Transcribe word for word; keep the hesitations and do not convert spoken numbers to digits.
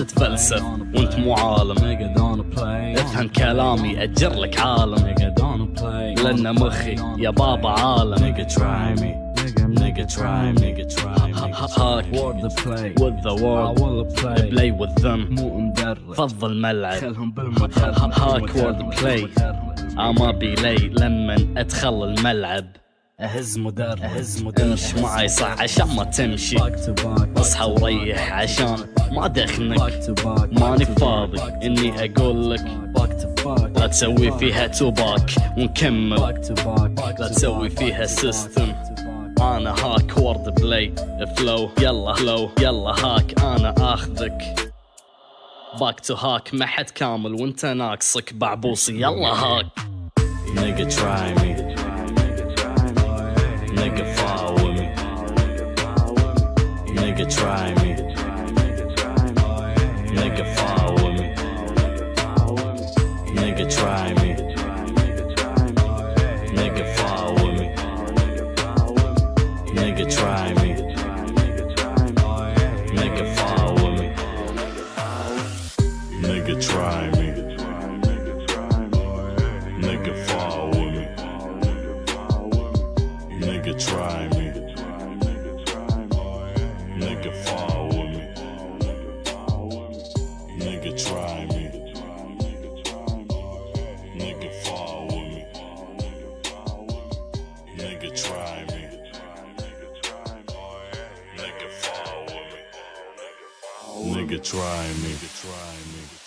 تتفلسف وانت مو عالم. افهم كلامي أجر لك عالم، لأن مخي يا بابا عالم. Nigga try me, nigga try me. هاك Word the play with the word, I will play play with them. مو مدرب فضل ملعب خلهم بالمدرب. هاك word play. أما بيلي لمن أدخل الملعب أهز مدرب أهز مدرب. امش معي صح عشان ما تمشي، اصحى وريح عشان ما دخنك. ماني فاضي اني اقول لك لا تسوي فيها توباك ونكمل، لا تسوي فيها سيستم. انا هاك وورد بلاي فلو، يلا فلو يلا هاك انا اخذك. باك تو هاك ما حد كامل وانت ناقصك بعبوسي، يلا هاك. Nigga try me, nigga follow me, nigga try me, nigga follow me, nigga try me, nigga follow me, nigga try me, nigga follow me, nigga try me, nigga follow me, nigga try me, nigga follow me, nigga try me, nigga follow me, nigga try me, nigga follow me, nigga try me, nigga try me.